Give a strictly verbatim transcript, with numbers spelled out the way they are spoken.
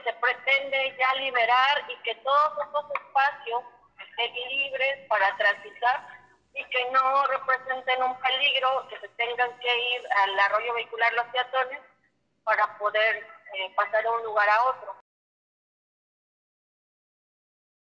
se pretende ya liberar y que todos estos espacios estén libres para transitar y que no representen un peligro, que se tengan que ir al arroyo vehicular Los Peatones para poder eh, pasar de un lugar a otro.